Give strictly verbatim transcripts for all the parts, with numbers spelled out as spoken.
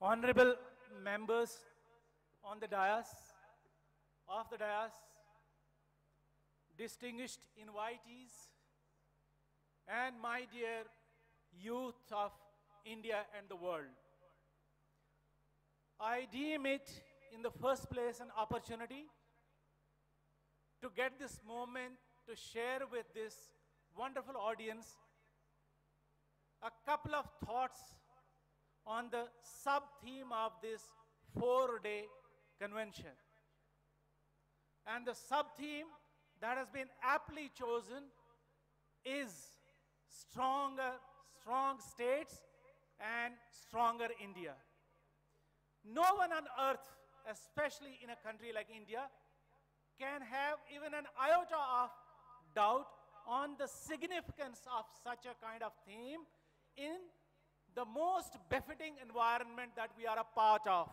Honorable members on the dais, of the dais, distinguished invitees, and my dear youth of India and the world. I deem it in the first place an opportunity to get this moment to share with this wonderful audience a couple of thoughts on the sub-theme of this four-day convention. And the sub-theme that has been aptly chosen is stronger, strong states and stronger India. No one on earth, especially in a country like India, can have even an iota of doubt on the significance of such a kind of theme in the most befitting environment that we are a part of.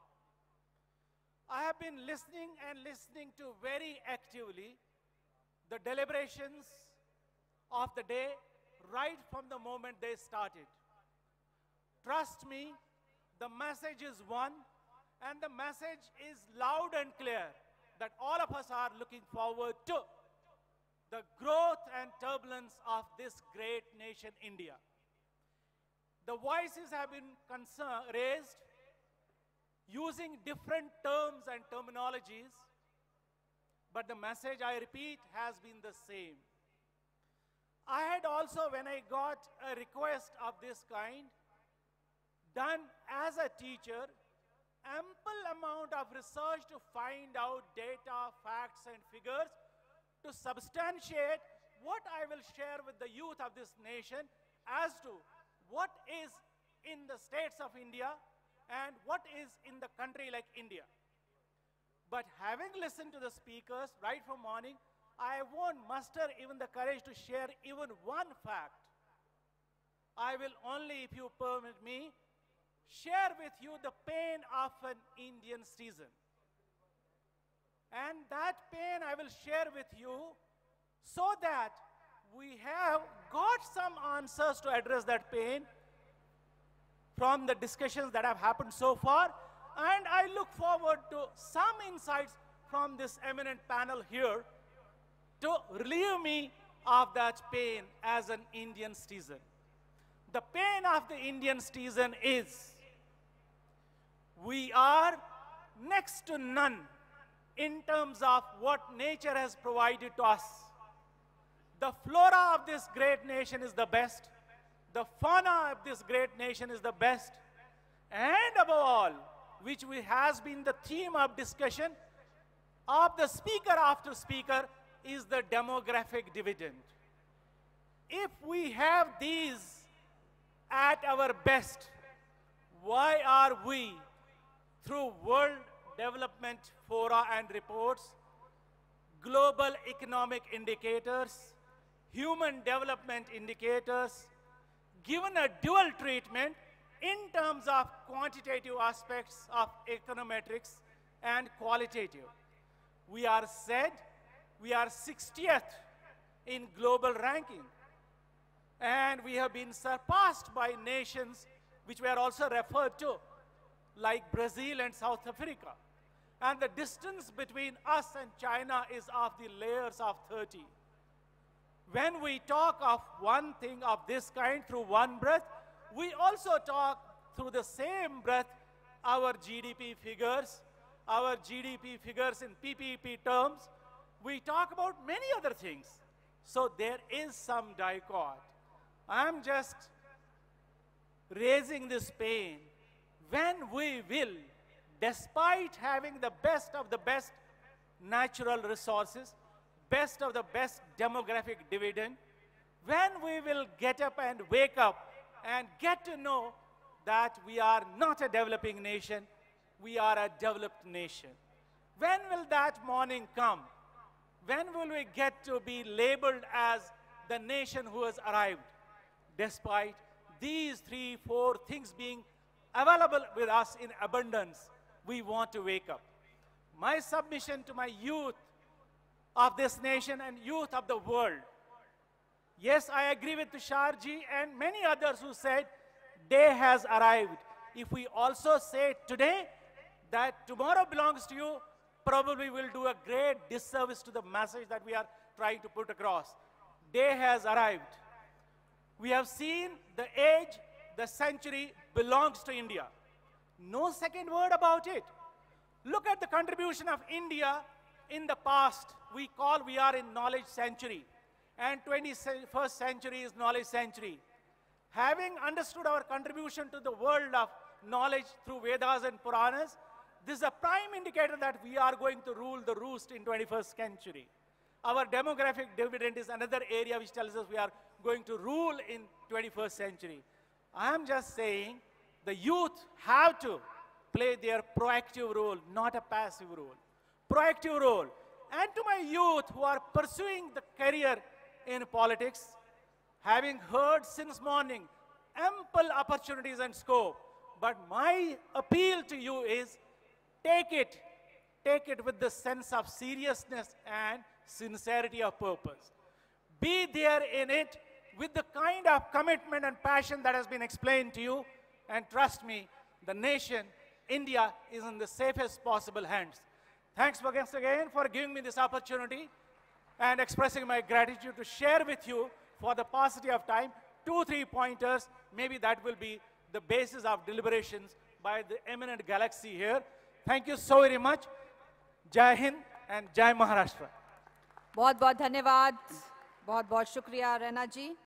I have been listening and listening to very actively the deliberations of the day right from the moment they started. Trust me, the message is one, and the message is loud and clear that all of us are looking forward to the growth and turbulence of this great nation, India. The voices have been concern, raised using different terms and terminologies, but the message, I repeat, has been the same. I had also, when I got a request of this kind, done as a teacher, ample amount of research to find out data, facts, and figures to substantiate what I will share with the youth of this nation as to what is in the states of India and what is in the country like India. But having listened to the speakers right from morning, I won't muster even the courage to share even one fact. I will only, if you permit me, share with you the pain of an Indian citizen. And that pain I will share with you so that we have got some answers to address that pain from the discussions that have happened so far. And I look forward to some insights from this eminent panel here to relieve me of that pain as an Indian citizen. The pain of the Indian citizen is we are next to none in terms of what nature has provided to us. The flora of this great nation is the best. The fauna of this great nation is the best. And above all, which we has been the theme of discussion of the speaker after speaker, is the demographic dividend. If we have these at our best, why are we, through World Development Fora and reports, global economic indicators, human development indicators, given a dual treatment in terms of quantitative aspects of econometrics and qualitative? We are said we are sixtieth in global ranking, and we have been surpassed by nations which were also referred to, like Brazil and South Africa. And the distance between us and China is of the layers of thirty. When we talk of one thing of this kind through one breath, we also talk through the same breath our G D P figures, our G D P figures in P P P terms. We talk about many other things. So there is some dichotomy. I'm just raising this pain when we will, despite having the best of the best natural resources, best of the best demographic dividend, when we will get up and wake up and get to know that we are not a developing nation, we are a developed nation. When will that morning come? When will we get to be labeled as the nation who has arrived? Despite these three, four things being available with us in abundance, we want to wake up. My submission to my youth of this nation and youth of the world. Yes, I agree with Tusharji and many others who said day has arrived. if we also say today that tomorrow belongs to you, probably we'll do a great disservice to the message that we are trying to put across. Day has arrived. We have seen the age, the century belongs to India. No second word about it. Look at the contribution of India in the past. We call we are in knowledge century, and twenty-first century is knowledge century. Having understood our contribution to the world of knowledge through Vedas and Puranas, this is a prime indicator that we are going to rule the roost in twenty-first century. Our demographic dividend is another area which tells us we are going to rule in twenty-first century. I am just saying the youth have to play their proactive role, not a passive role. Proactive role. And to my youth who are pursuing the career in politics, having heard since morning ample opportunities and scope, but my appeal to you is take it, take it with the sense of seriousness and sincerity of purpose. Be there in it with the kind of commitment and passion that has been explained to you, and trust me, the nation, India, is in the safest possible hands. Thanks once again for giving me this opportunity and expressing my gratitude to share with you for the paucity of time, two, three pointers, maybe that will be the basis of deliberations by the eminent galaxy here. Thank you so very much. Jai Hind and Jai Maharashtra. बहुत बहुत धन्यवाद, बहुत बहुत शुक्रिया रैना जी.